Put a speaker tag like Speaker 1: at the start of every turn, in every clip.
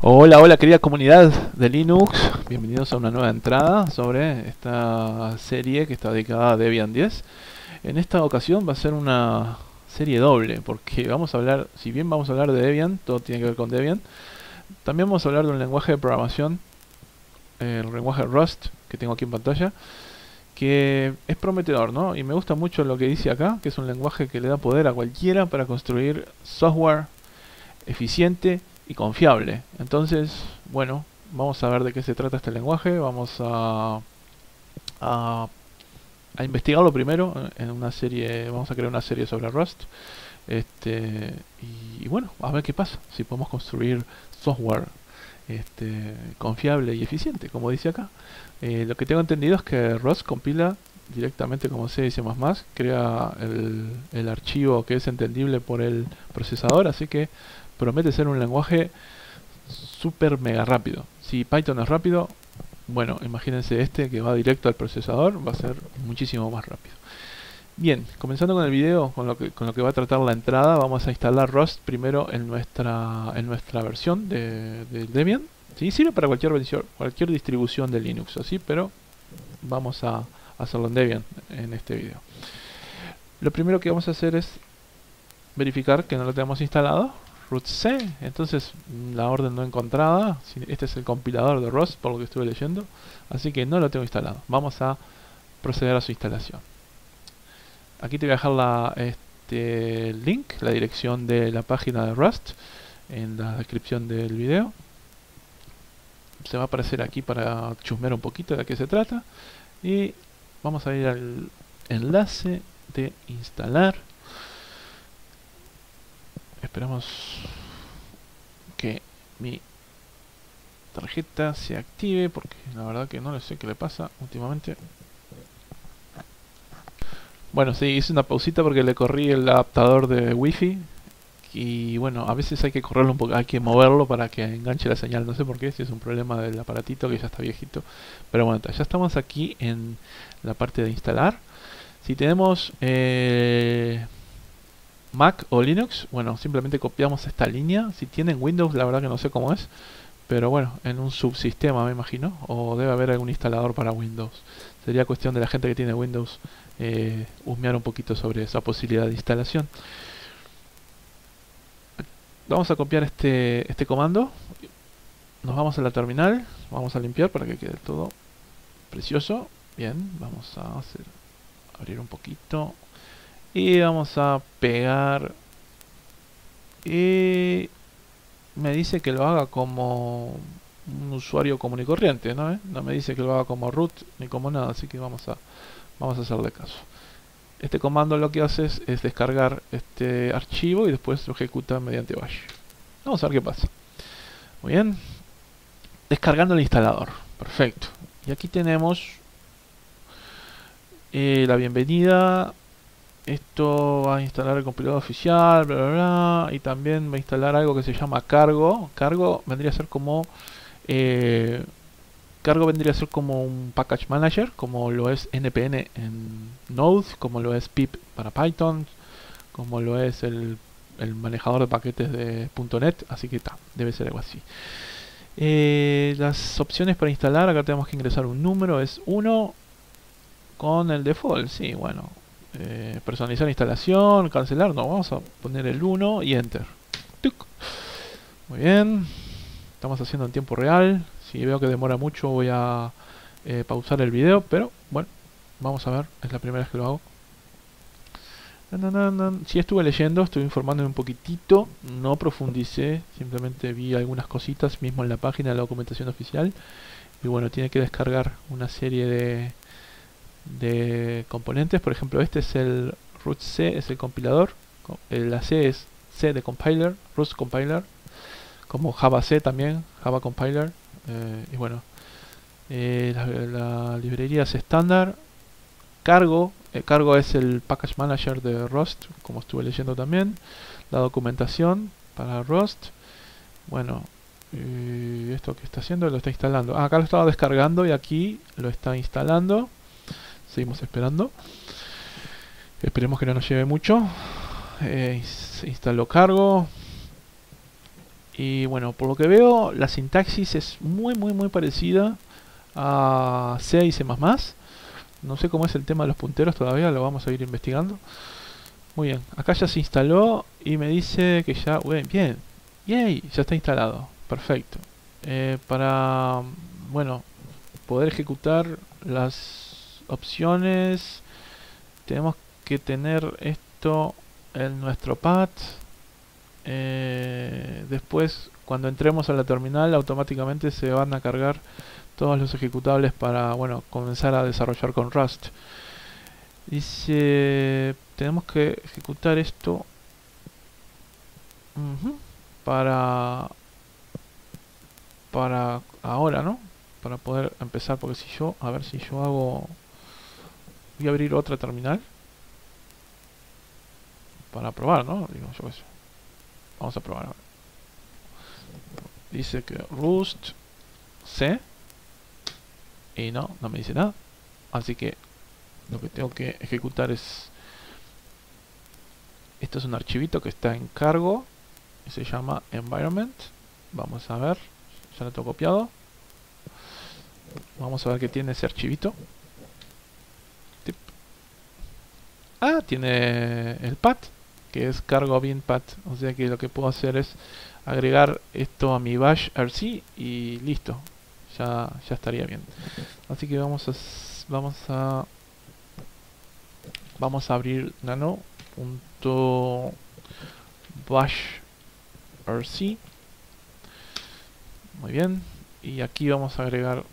Speaker 1: Hola, hola querida comunidad de Linux, bienvenidos a una nueva entrada sobre esta serie que está dedicada a Debian 10. En esta ocasión va a ser una serie doble, porque vamos a hablar, si bien vamos a hablar de Debian, todo tiene que ver con Debian, también vamos a hablar de un lenguaje de programación, el lenguaje Rust, que tengo aquí en pantalla, que es prometedor, ¿no? Y me gusta mucho lo que dice acá, que es un lenguaje que le da poder a cualquiera para construir software eficiente y confiable. Entonces, bueno, vamos a ver de qué se trata este lenguaje. Vamos a, a investigarlo primero en una serie. Vamos a crear una serie sobre Rust. Y bueno, a ver qué pasa. Si podemos construir software confiable y eficiente, como dice acá. Lo que tengo entendido es que Rust compila directamente como C y C++, crea el archivo que es entendible por el procesador, así que promete ser un lenguaje súper mega rápido. Si Python es rápido, bueno, imagínense este que va directo al procesador, va a ser muchísimo más rápido. Bien, comenzando con el video, con lo que va a tratar la entrada, vamos a instalar Rust primero en nuestra versión de Debian. ¿Sí? Sirve para cualquier distribución de Linux, así, pero vamos a hacerlo en Debian en este video. Lo primero que vamos a hacer es verificar que no lo tenemos instalado. Root C, entonces la orden no encontrada. Este es el compilador de Rust, por lo que estuve leyendo, así que no lo tengo instalado. Vamos a proceder a su instalación. Aquí te voy a dejar el link, la dirección de la página de Rust en la descripción del video. Se va a aparecer aquí para chusmear un poquito de qué se trata. Y vamos a ir al enlace de instalar. Esperamos que mi tarjeta se active, porque la verdad que no le sé qué le pasa últimamente. Bueno, sí, hice una pausita porque le corrí el adaptador de Wi-Fi. Y bueno, a veces hay que correrlo un poco, hay que moverlo para que enganche la señal. No sé por qué, si es un problema del aparatito que ya está viejito. Pero bueno, ya estamos aquí en la parte de instalar. Si tenemos Mac o Linux, bueno, simplemente copiamos esta línea. Si tienen Windows, la verdad que no sé cómo es, pero bueno, en un subsistema me imagino, o debe haber algún instalador para Windows. Sería cuestión de la gente que tiene Windows husmear un poquito sobre esa posibilidad de instalación. Vamos a copiar este comando, nos vamos a la terminal, vamos a limpiar para que quede todo precioso. Bien, vamos a abrir un poquito y vamos a pegar, y me dice que lo haga como un usuario común y corriente, ¿no? No me dice que lo haga como root ni como nada, así que vamos a hacerle caso. Este comando lo que hace es descargar este archivo y después lo ejecuta mediante bash. Vamos a ver qué pasa. Muy bien, descargando el instalador, perfecto. Y aquí tenemos la bienvenida. Esto va a instalar el compilador oficial, bla bla bla, y también va a instalar algo que se llama cargo. Cargo vendría a ser como un package manager, como lo es npm en Node, como lo es pip para Python, como lo es el manejador de paquetes de .NET, así que debe ser algo así. Las opciones para instalar, acá tenemos que ingresar un número, es 1 con el default, sí, bueno. Personalizar la instalación, cancelar, no, vamos a poner el 1 y enter. ¡Tuc! Muy bien, estamos haciendo en tiempo real. Si veo que demora mucho voy a pausar el video, pero bueno, vamos a ver, es la primera vez que lo hago. Sí, estuve leyendo, estuve informándome un poquitito, no profundicé, simplemente vi algunas cositas mismo en la página de la documentación oficial. Y bueno, tiene que descargar una serie de componentes. Por ejemplo, este es el root C, es el compilador. La C es C de compiler, Rust compiler, como Java C también, Java compiler. Y bueno, la librería es estándar. Cargo, cargo es el package manager de Rust, como estuve leyendo también. La documentación para Rust. Bueno, esto que está haciendo lo está instalando. Acá lo estaba descargando y aquí lo está instalando. Seguimos esperando. Esperemos que no nos lleve mucho. Instaló cargo. Y bueno, por lo que veo, la sintaxis es muy parecida a C y C++. No sé cómo es el tema de los punteros todavía, lo vamos a ir investigando. Muy bien, acá ya se instaló y me dice que ya... Bien, yay, ya está instalado. Perfecto. Para, bueno, poder ejecutar las opciones, tenemos que tener esto en nuestro pad. Después, cuando entremos a la terminal, automáticamente se van a cargar todos los ejecutables para, bueno, comenzar a desarrollar con Rust. Dice, tenemos que ejecutar esto para ahora, ¿no? Para poder empezar, porque si yo, a ver si yo hago, voy a abrir otra terminal para probar, ¿no? Digo, yo qué sé. Vamos a probar. A ver. Dice que Rust C y no me dice nada. Así que lo que tengo que ejecutar es, esto es un archivito que está en cargo y se llama environment. Vamos a ver, ya lo tengo copiado. Vamos a ver qué tiene ese archivito. Tip. Ah, tiene el path, que es cargo bin path. O sea que lo que puedo hacer es agregar esto a mi bash rc y listo. Ya estaría bien. Así que vamos a abrir nano.bashrc. Muy bien. Y aquí vamos a agregar,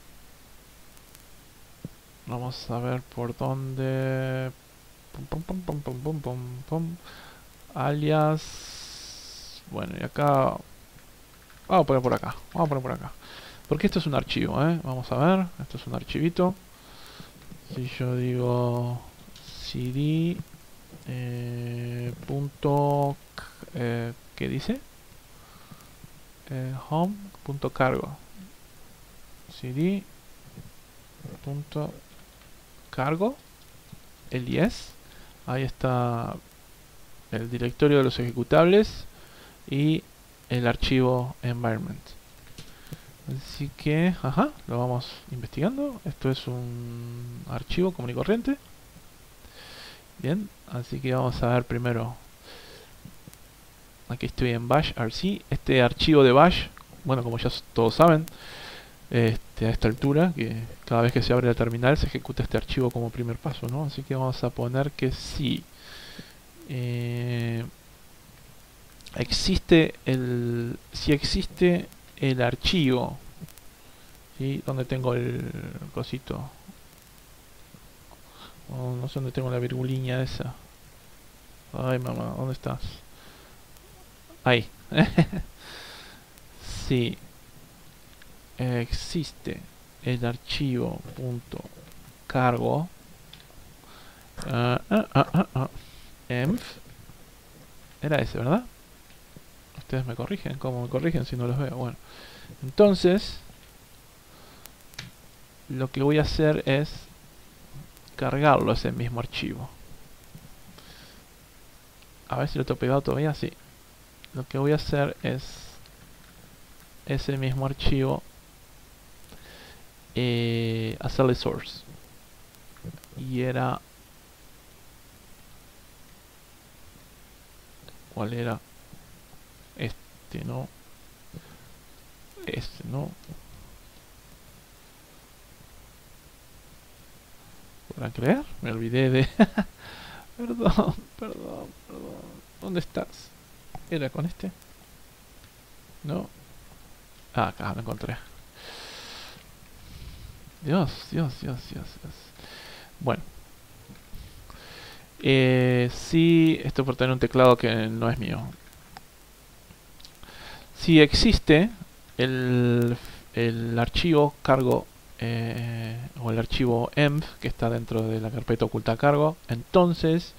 Speaker 1: vamos a ver por dónde, alias, bueno, y acá vamos a poner por acá, porque esto es un archivo, vamos a ver, esto es un archivito. Si yo digo cd ¿qué dice? Home.cargo, cd.cargo, el yes, ahí está el directorio de los ejecutables y el archivo environment. Así que, lo vamos investigando. Esto es un archivo común y corriente. Bien, así que vamos a ver primero. Aquí estoy en bash rc. Este archivo de bash, bueno, como ya todos saben, a esta altura, que cada vez que se abre la terminal se ejecuta este archivo como primer paso, ¿no? Así que vamos a poner que sí. Existe el archivo, ¿sí? Donde tengo el cosito, no sé dónde tengo la virguliña esa. Ay, mamá, ¿dónde estás? Ahí. Sí, existe el archivo .cargo env, era ese, ¿verdad? Ustedes me corrigen, ¿cómo me corrigen si no los veo? Bueno, entonces lo que voy a hacer es cargarlo ese mismo archivo. A ver si lo tengo pegado todavía, sí. Lo que voy a hacer es ese mismo archivo hacerle source. Y era, ¿cuál era? No, no. ¿Podrán creer? Me olvidé de... perdón. ¿Dónde estás? ¿Era con este? No. Ah, acá lo encontré. Dios. Bueno. Sí, esto por tener un teclado que no es mío. Si existe el archivo cargo o el archivo env que está dentro de la carpeta oculta cargo, entonces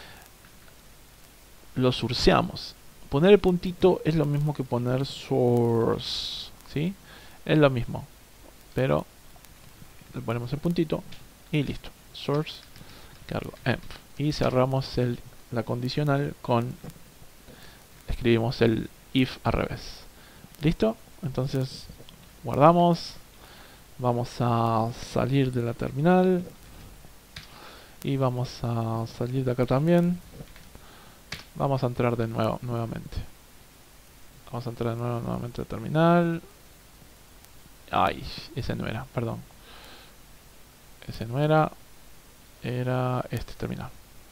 Speaker 1: lo sourceamos. Poner el puntito es lo mismo que poner source, ¿sí? Es lo mismo, pero le ponemos el puntito y listo. Source cargo env y cerramos la condicional con, escribimos el if al revés. ¿Listo? Entonces guardamos. Vamos a salir de la terminal. Y vamos a salir de acá también. Vamos a entrar de nuevo, nuevamente. Vamos a entrar de nuevo, nuevamente al terminal. Ay, ese no era, perdón. Ese no era. Era este terminal.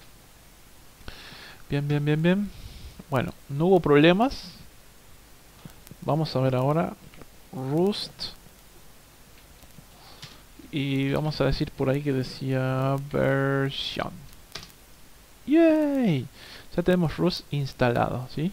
Speaker 1: Bien, bien, bien, bien. Bueno, no hubo problemas. Vamos a ver ahora Rust. Y vamos a decir por ahí que decía version. ¡Yay! Ya tenemos Rust instalado, ¿sí?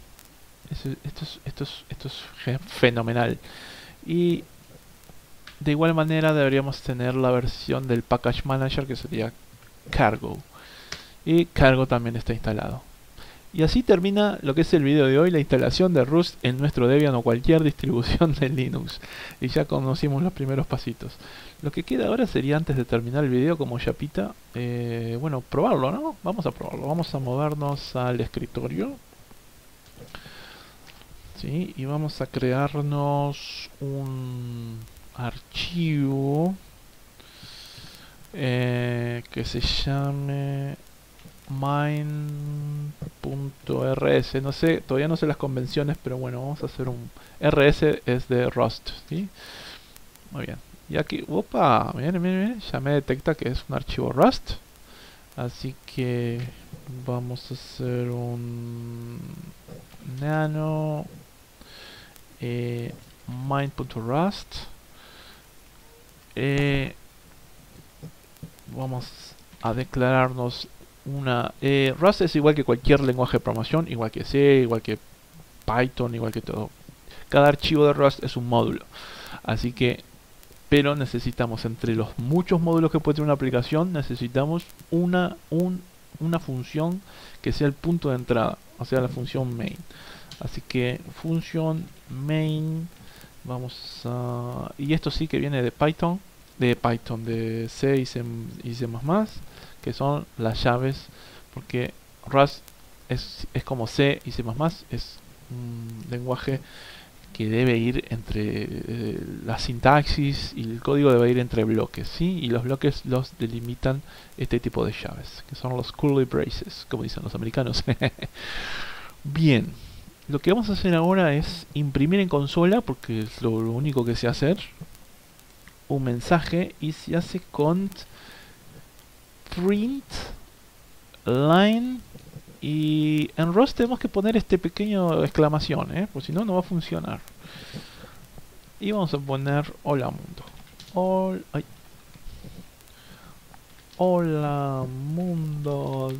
Speaker 1: Esto es fenomenal. Y de igual manera deberíamos tener la versión del Package Manager que sería Cargo. Y Cargo también está instalado. Y así termina lo que es el video de hoy, la instalación de Rust en nuestro Debian o cualquier distribución de Linux. Y ya conocimos los primeros pasitos. Lo que queda ahora sería, antes de terminar el video como chapita, bueno, probarlo, ¿no? Vamos a probarlo. Vamos a movernos al escritorio. ¿Sí? Y vamos a crearnos un archivo que se llame mine.rs. No sé, todavía no sé las convenciones, pero bueno, vamos a hacer un rs, es de Rust, ¿sí? Muy bien. Y aquí, opa, miren, miren, miren, ya me detecta que es un archivo Rust. Así que vamos a hacer un nano mine.rust. Vamos a declararnos una... Rust es igual que cualquier lenguaje de programación, igual que C, igual que Python, igual que todo. Cada archivo de Rust es un módulo. Así que, pero necesitamos, entre los muchos módulos que puede tener una aplicación, necesitamos una función que sea el punto de entrada, o sea, la función main. Así que función main, vamos a... Y esto sí que viene de Python, de C y C++, que son las llaves, porque Rust es como C y C++, es un lenguaje que debe ir entre la sintaxis, y el código debe ir entre bloques, ¿sí? Y los bloques los delimitan este tipo de llaves, que son los curly braces, como dicen los americanos. Bien, lo que vamos a hacer ahora es imprimir en consola, porque es lo único que sé hacer, un mensaje, y se hace con print line. Y en Rust tenemos que poner este pequeño exclamación, porque si no, no va a funcionar. Y vamos a poner hola mundo. Hola mundo.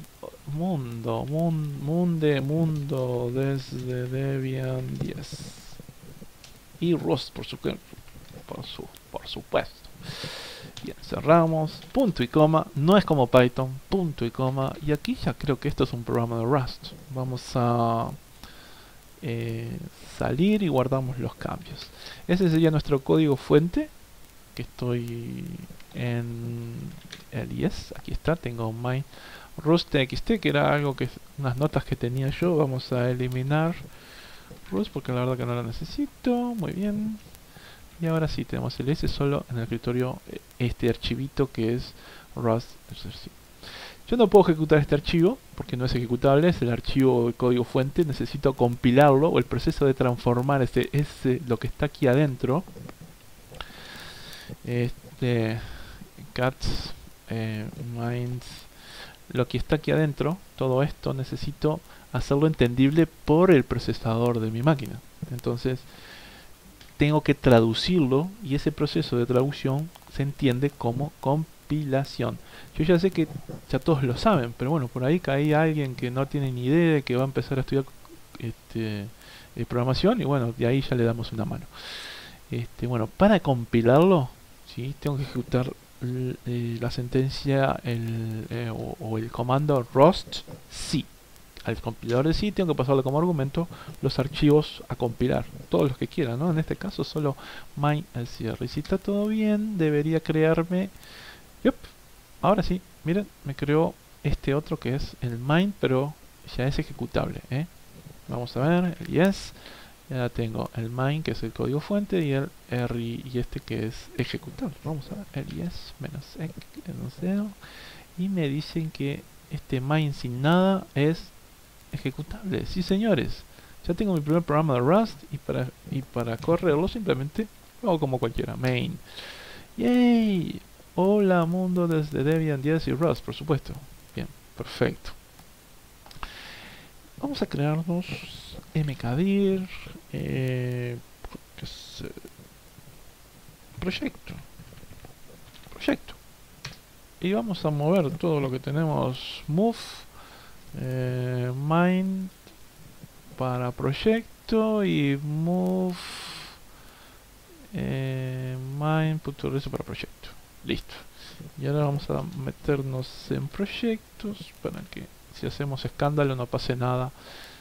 Speaker 1: Mundo desde Debian 10. Y Rust, por supuesto. Bien, cerramos, punto y coma, no es como Python, punto y coma, y aquí ya creo que esto es un programa de Rust. Vamos a salir y guardamos los cambios. Ese sería nuestro código fuente, que estoy en el IES, aquí está, tengo my rust.txt, que era algo que, unas notas que tenía yo. Vamos a eliminar Rust porque la verdad que no lo necesito, muy bien. Y ahora sí, tenemos el S solo en el escritorio, este archivito que es Rust. Yo no puedo ejecutar este archivo porque no es ejecutable, es el archivo de código fuente. Necesito compilarlo, o el proceso de transformar lo que está aquí adentro. Cat minds, lo que está aquí adentro, todo esto necesito hacerlo entendible por el procesador de mi máquina. Entonces tengo que traducirlo, y ese proceso de traducción se entiende como compilación. Yo ya sé que ya todos lo saben, pero bueno, por ahí cae alguien que no tiene ni idea, de que va a empezar a estudiar programación, y bueno, de ahí ya le damos una mano. Bueno, para compilarlo, ¿sí? Tengo que ejecutar la sentencia o el comando rust C. Al compilador de C tengo que pasarle como argumento los archivos a compilar, todos los que quiera, ¿no? En este caso solo mine al cierre. Y si está todo bien, debería crearme... Yep. Ahora sí, miren, me creó este otro que es el mine, pero ya es ejecutable, ¿eh? Vamos a ver, el yes.
Speaker 2: Y ahora tengo el main, que es el código fuente, y el RI, y este que es ejecutable. Vamos a ver, res -ec, enunciado, y me dicen que este main sin nada es ejecutable. Sí, señores, ya tengo mi primer programa de Rust, y para correrlo simplemente lo hago como cualquiera, main. ¡Yay! Hola mundo desde Debian 10 y Rust, por supuesto. Bien, perfecto. Vamos a crearnos mkdir, proyecto, y vamos a mover todo lo que tenemos. Move main para proyecto y move main.res para proyecto. Listo. Y ahora vamos a meternos en proyectos para que si hacemos escándalo no pase nada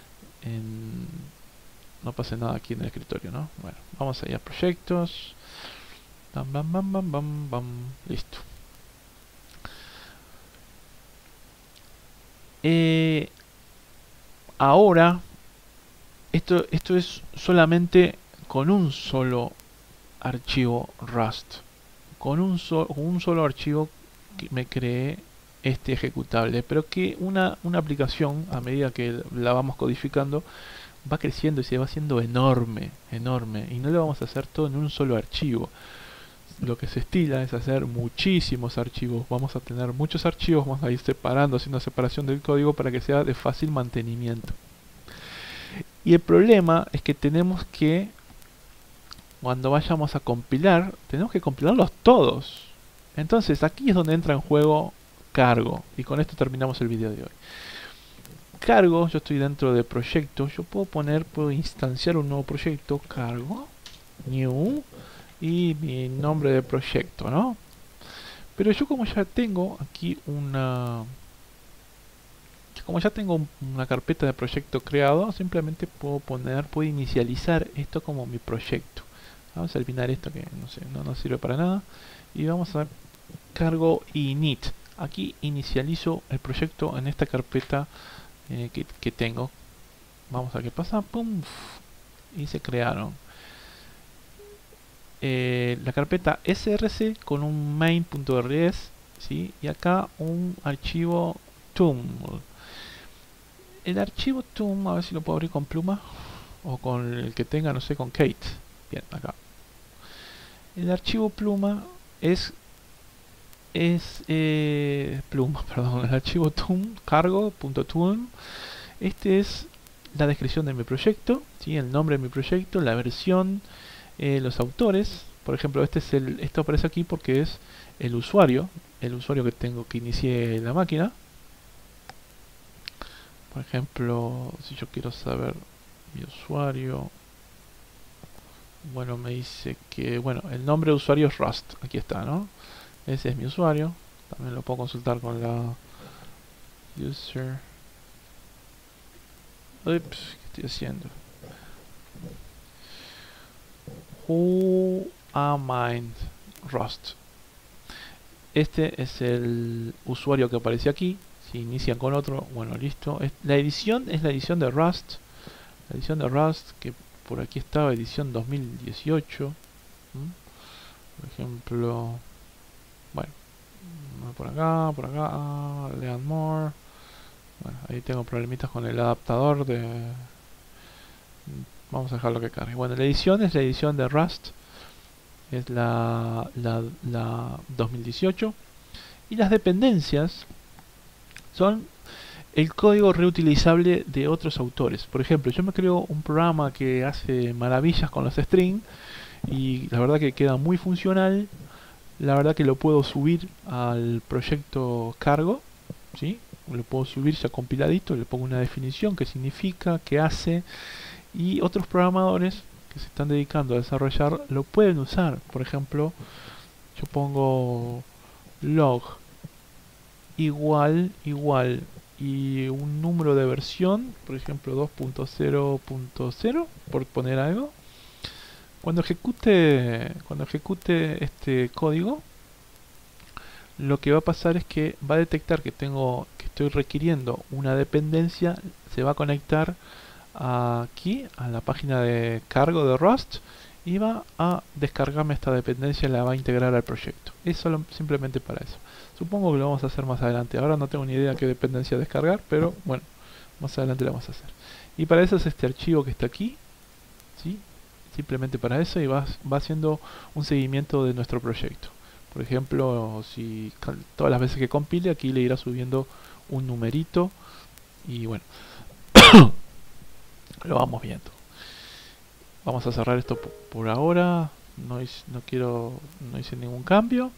Speaker 2: aquí en el escritorio, ¿no? Bueno, vamos a ir a proyectos. Bam, bam, bam, bam, bam, bam. Listo. Ahora esto es solamente con un solo archivo Rust. Con un solo archivo que me creé este ejecutable, pero que una aplicación, a medida que la vamos codificando, va creciendo y se va haciendo enorme, y no lo vamos a hacer todo en un solo archivo. Lo que se estila es hacer muchísimos archivos. Vamos a tener muchos archivos, vamos a ir separando, haciendo separación del código para que sea de fácil mantenimiento. Y el problema es que tenemos que, cuando vayamos a compilar, tenemos que compilarlos todos. Entonces aquí es donde entra en juego cargo. Y con esto terminamos el video de hoy. Cargo, yo estoy dentro de proyecto. Yo puedo instanciar un nuevo proyecto. Cargo, new, y mi nombre de proyecto, ¿no? Pero yo como ya tengo aquí una carpeta de proyecto creado, simplemente puedo inicializar esto como mi proyecto. Vamos a eliminar esto que no nos sirve para nada, y vamos a cargo init. Aquí inicializo el proyecto en esta carpeta que tengo. Vamos a ver qué pasa. ¡Pum! Y se crearon. La carpeta src con un main.rs, ¿sí? Y acá un archivo tuml. El archivo tum, a ver si lo puedo abrir con pluma o con el que tenga, no sé, con Kate. Bien, acá. El archivo pluma es pluma, perdón. El archivo tum, cargo.tum. Este es la descripción de mi proyecto, ¿sí? El nombre de mi proyecto, la versión, los autores. Por ejemplo, esto aparece aquí porque es el usuario que tengo, que inicié la máquina. Por ejemplo, si yo quiero saber mi usuario, bueno, me dice que, bueno, el nombre de usuario es Rust, aquí está, ¿no? Ese es mi usuario, también lo puedo consultar con la user. Ups, ¿qué estoy haciendo? Who am I? Rust. Este es el usuario que aparece aquí. Si inician con otro, bueno, listo. La edición es la edición de Rust. La edición de Rust, que por aquí estaba, edición 2018. Por ejemplo, bueno, por acá, learn more. Bueno, ahí tengo problemitas con el adaptador de... Vamos a dejarlo que cargue. Bueno, la edición es la edición de Rust. Es la 2018. Y las dependencias son el código reutilizable de otros autores. Por ejemplo, yo me creo un programa que hace maravillas con los strings y la verdad que queda muy funcional. La verdad que lo puedo subir al proyecto cargo, ¿sí? Lo puedo subir ya compiladito, le pongo una definición, qué significa, qué hace, y otros programadores que se están dedicando a desarrollar lo pueden usar. Por ejemplo, yo pongo log igual y un número de versión, por ejemplo 2.0.0, por poner algo. Cuando ejecute este código, lo que va a pasar es que va a detectar que estoy requiriendo una dependencia, se va a conectar
Speaker 1: aquí a la página de cargo de Rust y va a descargarme esta dependencia y la va a integrar al proyecto. Es solo, simplemente para eso. Supongo que lo vamos a hacer más adelante. Ahora no tengo ni idea qué dependencia descargar, pero bueno, más adelante lo vamos a hacer. Y para eso es este archivo que está aquí, ¿sí? Simplemente para eso, y va haciendo un seguimiento de nuestro proyecto. Por ejemplo, si todas las veces que compile, aquí le irá subiendo un numerito y bueno, lo vamos viendo. Vamos a cerrar esto por ahora. No hice ningún cambio.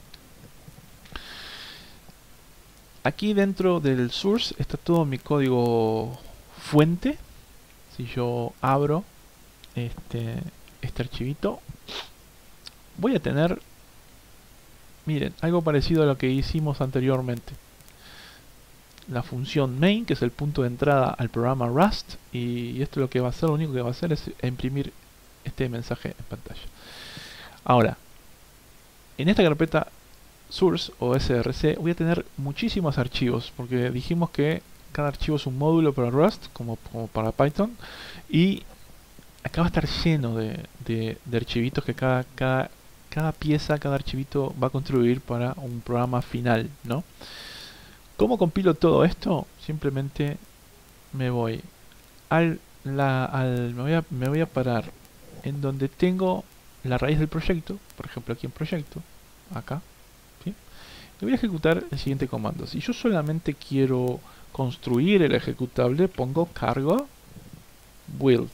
Speaker 1: Aquí dentro del source está todo mi código fuente. Si yo abro este archivito, voy a tener, miren, algo parecido a lo que hicimos anteriormente. La función main, que es el punto de entrada al programa Rust, y esto lo que va a hacer, lo único que va a hacer es imprimir este mensaje en pantalla. Ahora, en esta carpeta source o src voy a tener muchísimos archivos, porque dijimos que cada archivo es un módulo para Rust, como para Python, y acá va a estar lleno de archivitos que cada pieza, cada archivito va a contribuir para un programa final, ¿no? ¿Cómo compilo todo esto? Simplemente me voy me voy a parar en donde tengo la raíz del proyecto, por ejemplo aquí en proyecto, acá, ¿sí? Y voy a ejecutar el siguiente comando. Si yo solamente quiero construir el ejecutable, pongo cargo build,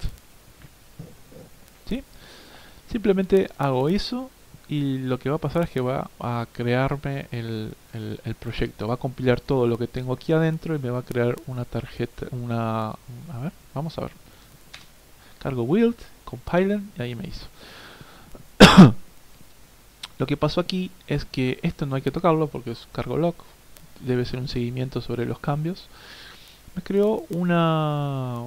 Speaker 1: ¿sí? Simplemente hago eso y lo que va a pasar es que va a crearme el proyecto, va a compilar todo lo que tengo aquí adentro y me va a crear una tarjeta, a ver, vamos a ver, cargo build, compilen, y ahí me hizo. Lo que pasó aquí es que esto no hay que tocarlo porque es cargo log, debe ser un seguimiento sobre los cambios. Me creó una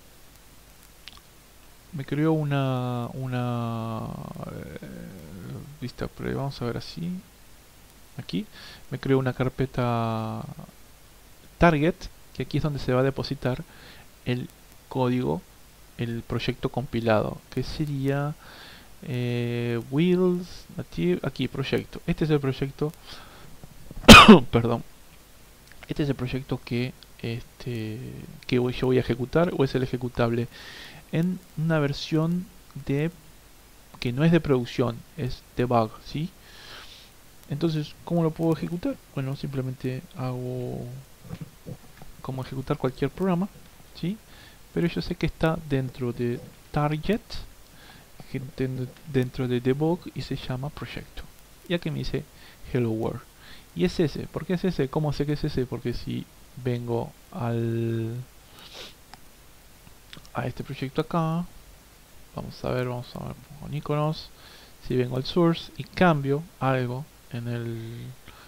Speaker 1: lista, pero vamos a ver así. Aquí me creo una carpeta target, que aquí es donde se va a depositar el código, el proyecto compilado, que sería wheels, aquí proyecto. Este es el proyecto perdón, este es el proyecto que yo voy a ejecutar, o es el ejecutable en una versión que no es de producción, es debug, ¿sí? Entonces, ¿cómo lo puedo ejecutar? Bueno, simplemente hago como ejecutar cualquier programa, ¿sí? Pero yo sé que está dentro de target, dentro de debug, y se llama proyecto. Y aquí me dice hello world. Y es ese. ¿Por qué es ese? ¿Cómo sé que es ese? Porque si vengo a este proyecto acá, vamos a ver con iconos. Si vengo al source y cambio algo en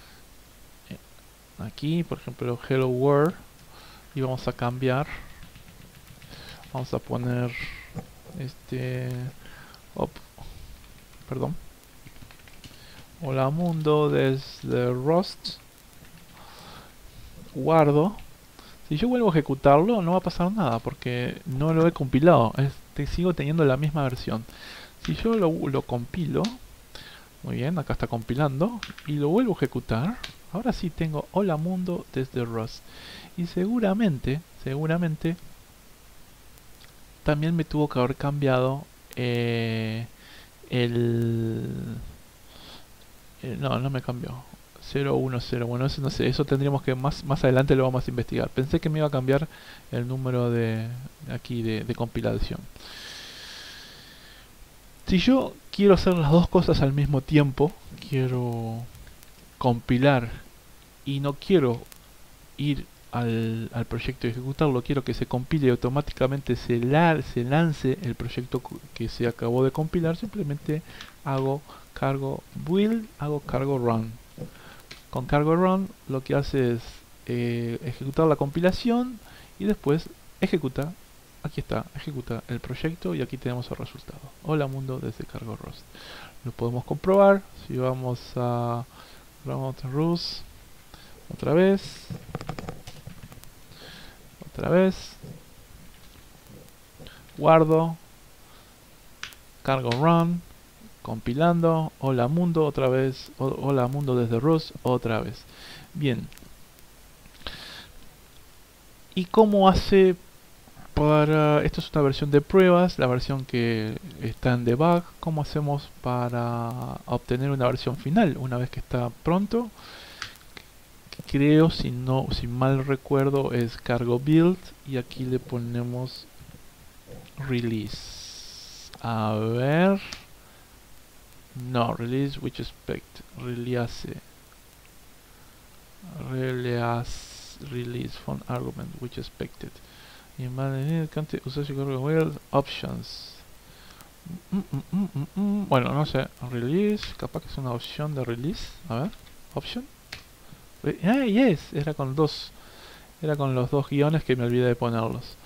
Speaker 1: aquí, por ejemplo, hello world, y vamos a cambiar, vamos a poner perdón, hola mundo desde Rust, guardo. Si yo vuelvo a ejecutarlo no va a pasar nada porque no lo he compilado, sigo teniendo la misma versión. Si yo lo compilo, muy bien, acá está compilando, y lo vuelvo a ejecutar, ahora sí tengo hola mundo desde Rust. Y seguramente también me tuvo que haber cambiado no me cambió. 010, bueno, eso no sé, eso tendríamos que más adelante lo vamos a investigar. Pensé que me iba a cambiar el número de compilación. Si yo quiero hacer las dos cosas al mismo tiempo, quiero compilar y no quiero ir al proyecto y ejecutarlo, quiero que se compile y automáticamente se lance el proyecto que se acabó de compilar, simplemente hago cargo build, hago cargo run. Con cargo run lo que hace es ejecutar la compilación y después ejecuta, aquí está, ejecuta el proyecto y aquí tenemos el resultado. Hola mundo desde cargo Rust. Lo podemos comprobar si vamos a Rust otra vez.
Speaker 2: guardo, cargo run, compilando, hola mundo otra vez, hola mundo desde Rust otra vez. Bien. ¿Y cómo hace para...? Esto es una versión de pruebas, la versión que está en debug. ¿Cómo hacemos para obtener una versión final una vez que está pronto? Creo, si mal recuerdo, es cargo build y aquí le ponemos release. A ver, no, release which expect, release from argument which expected. Options. Bueno, no sé, release, capaz que es una opción de release. A ver, option. Yes, era con los dos guiones que me olvidé de ponerlos.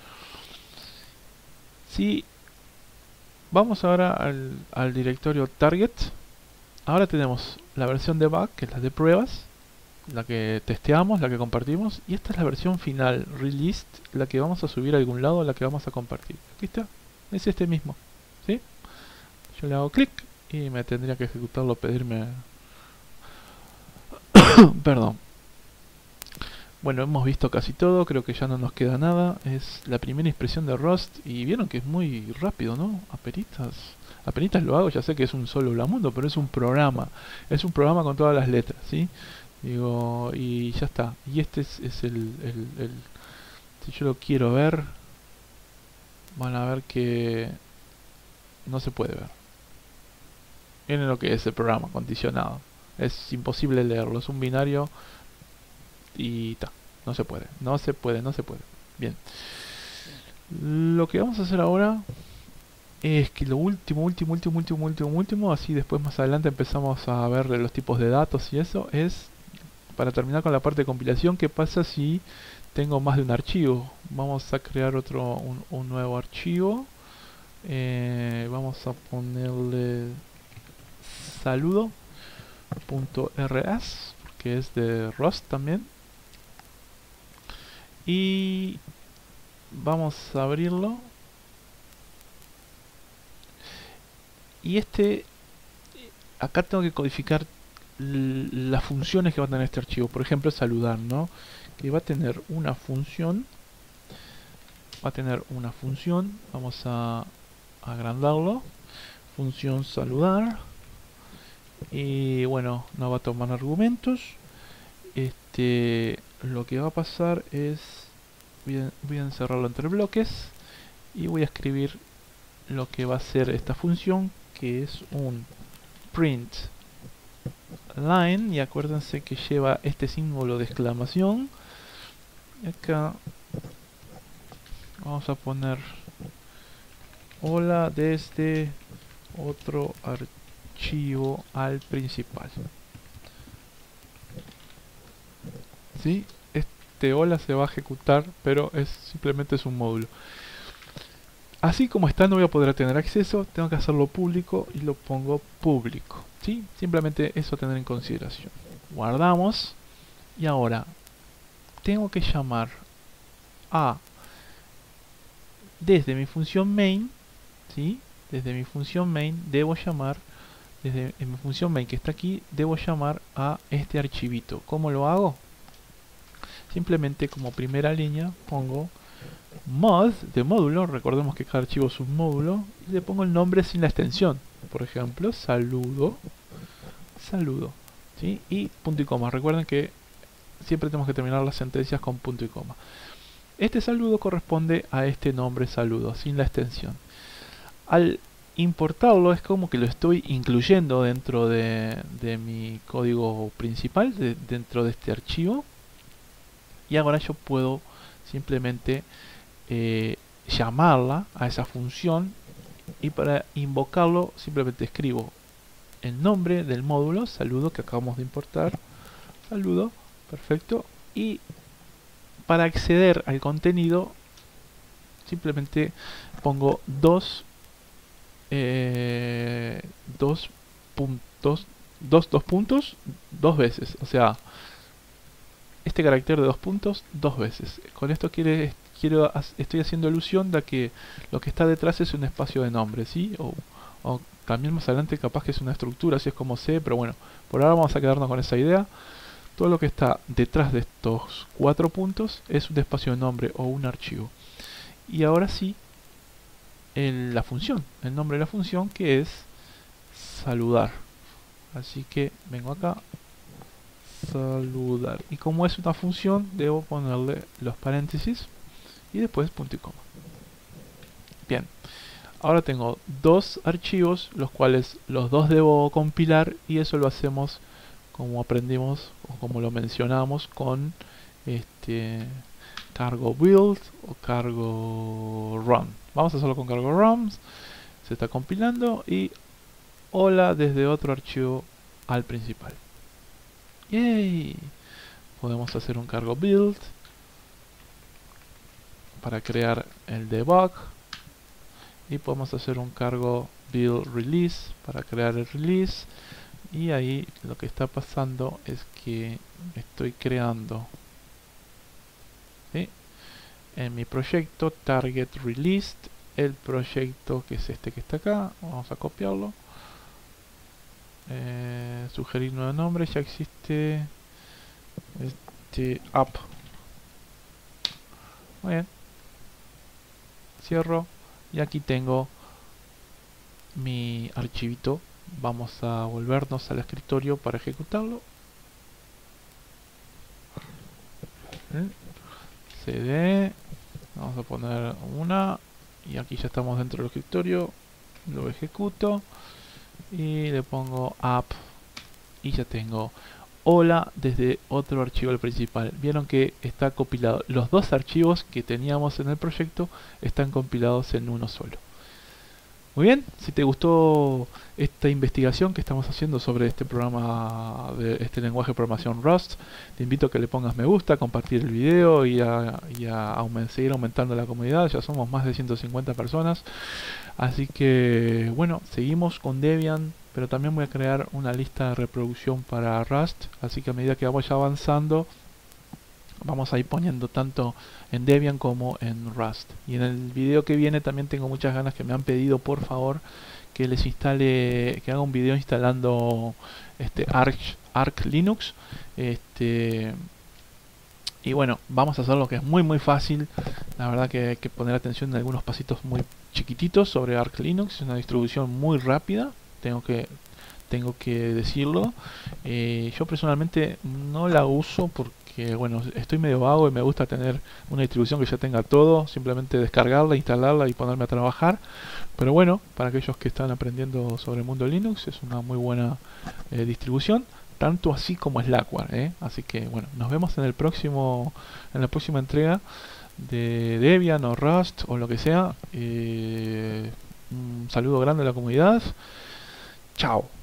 Speaker 2: Sí, vamos ahora al directorio target. Ahora tenemos la versión de bug, que es la de pruebas, la que testeamos, la que compartimos, y esta es la versión final, released, la que vamos a subir a algún lado, la que vamos a compartir. Aquí está, es este mismo, ¿sí? Yo le hago clic y me tendría que ejecutarlo, pedirme... Perdón. Bueno, hemos visto casi todo, creo que ya no nos queda nada. Es la primera impresión de Rust y vieron que es muy rápido, ¿no? Apenitas lo hago, ya sé que es un solo Blamundo, pero es un programa. Es un programa con todas las letras, ¿sí? Digo, y ya está. Y este es el... Si yo lo quiero ver, van a ver que no se puede ver. Miren lo que es el programa condicionado. Es imposible leerlo, es un binario y ta, no se puede. Bien. Lo que vamos a hacer ahora es que lo último, así después más adelante empezamos a ver los tipos de datos y eso, es para terminar con la parte de compilación. ¿Qué pasa si tengo más de un archivo? Vamos a crear un nuevo archivo. Vamos a ponerle saludo.rs, que es de Rust también. Y vamos a abrirlo. Y acá tengo que codificar las funciones que va a tener este archivo. Por ejemplo, saludar, ¿no? Que va a tener una función. Vamos a agrandarlo. Función saludar. Y bueno, no va a tomar argumentos. Lo que va a pasar es... Voy a encerrarlo entre bloques. Y voy a escribir lo que va a ser esta función, que es un print line, y acuérdense que lleva este símbolo de exclamación. Y acá vamos a poner hola desde otro archivo al principal. ¿Sí? Este hola se va a ejecutar, pero simplemente es un módulo. Así como está, no voy a poder tener acceso, tengo que hacerlo público y lo pongo público, ¿sí? Simplemente eso a tener en consideración. Guardamos y ahora tengo que llamar desde mi función main, ¿sí? Desde mi función main debo llamar, desde mi función main que está aquí, debo llamar a este archivito. ¿Cómo lo hago? Simplemente como primera línea pongo mod de módulo, recordemos que cada archivo es un módulo, y le pongo el nombre sin la extensión, por ejemplo saludo, ¿sí? Y punto y coma. Recuerden que siempre tenemos que terminar las sentencias con punto y coma. Este saludo corresponde a este nombre saludo sin la extensión. Al importarlo es como que lo estoy incluyendo dentro de mi código principal, dentro de este archivo, y ahora yo puedo simplemente llamarla a esa función, y para invocarlo simplemente escribo el nombre del módulo saludo que acabamos de importar, saludo, perfecto, y para acceder al contenido simplemente pongo dos puntos dos veces, o sea, este carácter de 2 puntos 2 veces. Con esto quiere
Speaker 1: estoy haciendo alusión de que lo que está detrás es un espacio de nombre, ¿sí? O también más adelante capaz que es una estructura, así es como sé, pero bueno, por ahora vamos a quedarnos con esa idea. Todo lo que está detrás de estos 4 puntos es un espacio de nombre o un archivo. Y ahora sí, la función, el nombre de la función, que es saludar. Así que vengo acá, saludar. Y como es una función, debo ponerle los paréntesis y después punto y coma. Bien, ahora tengo 2 archivos, los cuales los dos debo compilar, y eso lo hacemos como aprendimos o como lo mencionamos con cargo build o cargo run. Vamos a hacerlo con cargo run. Se está compilando y hola desde otro archivo al principal. ¡Yay! Podemos hacer un cargo build para crear el debug y podemos hacer un cargo build release para crear el release. Y ahí lo que está pasando es que estoy creando, ¿sí?, en mi proyecto target released el proyecto que es este que está acá. Vamos a copiarlo, sugerir nuevo nombre, ya existe app. Muy bien, cierro y aquí tengo mi archivito. Vamos a volvernos al escritorio para ejecutarlo. CD, vamos a poner una y aquí ya estamos dentro del escritorio. Lo ejecuto y le pongo app y ya tengo hola desde otro archivo al principal. Vieron que está compilado, los 2 archivos que teníamos en el proyecto están compilados en uno solo. Muy bien, si te gustó esta investigación que estamos haciendo sobre este programa, de este lenguaje de programación Rust, te invito a que le pongas me gusta, compartir el video y a seguir aumentando la comunidad. Ya somos más de 150 personas, así que bueno, seguimos con Debian, pero también voy a crear una lista de reproducción para Rust, así que a medida que vamos avanzando vamos a ir poniendo tanto en Debian como en Rust. Y en el video que viene también tengo muchas ganas, que me han pedido por favor que les instale, que haga un video instalando Arch Linux. Y bueno, vamos a hacer lo que es muy fácil. La verdad que hay que poner atención en algunos pasitos muy chiquititos sobre Arch Linux. Es una distribución muy rápida, tengo que decirlo. Yo personalmente no la uso porque bueno, estoy medio vago y me gusta tener una distribución que ya tenga todo, simplemente descargarla, instalarla y ponerme a trabajar. Pero bueno, para aquellos que están aprendiendo sobre el mundo Linux es una muy buena distribución, tanto así como Slackware, así que bueno, nos vemos en la próxima entrega de Debian o Rust o lo que sea. Un saludo grande a la comunidad. Chao.